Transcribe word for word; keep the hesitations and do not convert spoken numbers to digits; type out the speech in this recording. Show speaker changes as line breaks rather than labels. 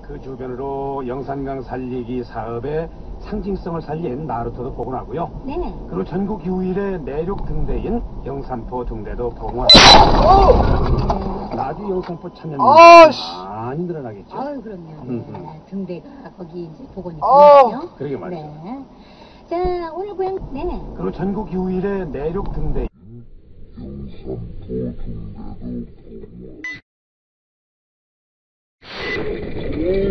그 주변으로 영산강 살리기 사업의 상징성을 살린 나루터도 복원하고요.
네네.
그리고 전국 유일의 내륙 등대인 영산포 등대도 복원. 나주 영산포 찾는 분들이 많이 늘어나겠죠.
아유, 그럼요.
음,
네.
음.
등대가 거기 이제 복원이
아,
되었죠.
그러게 말이죠.
네. 자, 오늘 고향, 네네.
그리고 전국 유일의 내륙 등대.
영산포 등대도 복원.